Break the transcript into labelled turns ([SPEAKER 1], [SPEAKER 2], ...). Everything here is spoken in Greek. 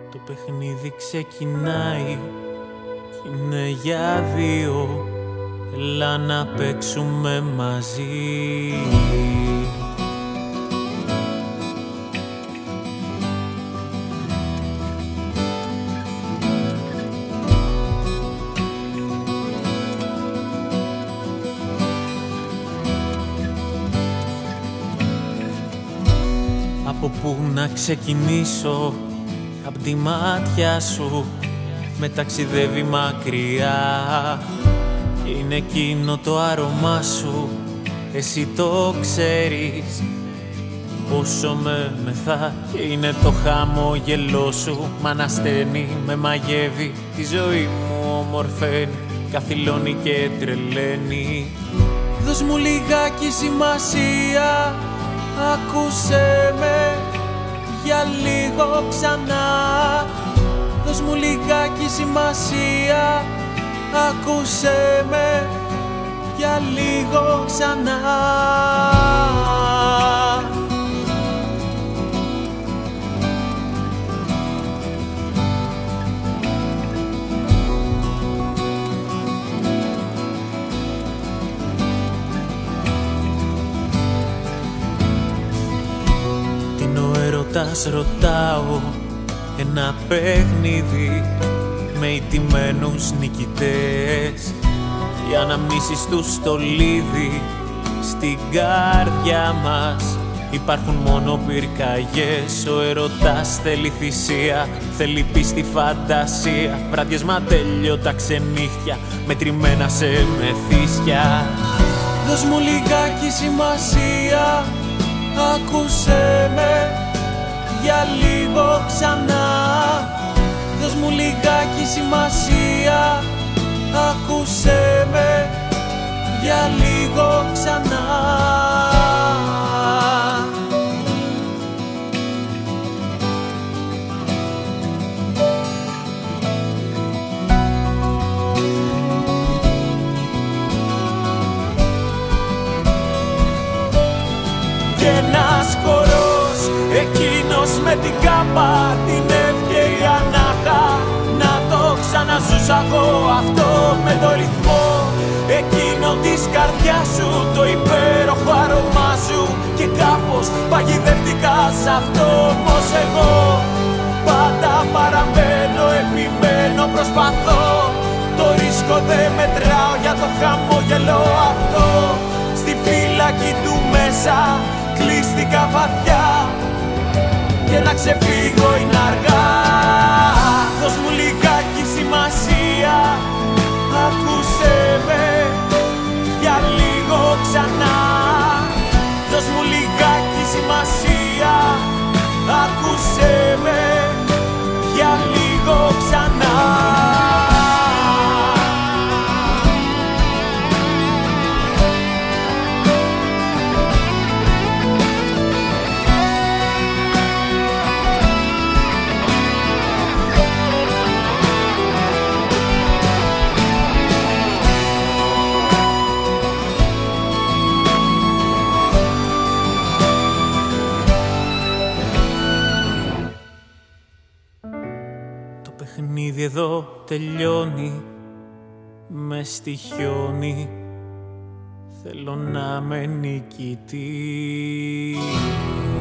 [SPEAKER 1] Το παιχνίδι ξεκινάει κι είναι για δύο. Έλα να παίξουμε μαζί. Από πού να ξεκινήσω, απ' τη μάτια σου με ταξιδεύει μακριά. Είναι εκείνο το άρωμά σου, εσύ το ξέρεις. Πόσο με μεθά και είναι το χαμόγελό σου. Μ' ανασταίνει, με μαγεύει, τη ζωή μου ομορφαίνει, καθυλώνει και τρελαίνει. Δώσ' μου λιγάκι σημασία, άκουσέ με για λίγο ξανά. Δώσ' μου λιγάκι σημασία, άκουσέ με για λίγο ξανά. Ρωτάω ένα παιχνίδι με ηττημένους νικητές. Οι αναμνήσεις του στολίδι στην καρδιά μας υπάρχουν μόνο πυρκαγιές. Ο ερωτάς θέλει θυσία, θέλει πίστη, φαντασία. Βραδιές μα τέλειωτα ξενύχτια, μετρημένα σε μεθύσια. Δώσ' μου λιγάκι σημασία, άκουσέ με για λίγο ξανά. Δώσ' μου λιγάκι σημασία, άκουσέ με για λίγο ξανά. Και ένας χορός, εκείνος με την κάπα, την ευκαιρία να είχα να το ξαναζούσα εγώ αυτό με το ρυθμό. Εκείνο της καρδιάς σου, το υπέροχο άρωμά σου. Και κάπως παγιδευτικά σ' αυτό, όμως εγώ πάντα παραμένω, επιμένω, προσπαθώ. Το ρίσκο δεν μετράω για το χαμόγελο αυτό. Στη φύλακη του μέσα κλείστηκα βαθιά και να ξεφύγω είναι αργά. Δώσ' μου λιγάκι σημασία, άκουσέ με για λίγο ξανά. Δώσ' μου λιγάκι σημασία, άκουσέ με για λίγο ξανά. Το παιχνίδι εδώ τελειώνει, με στοιχιώνει. Θέλω να με νικητή.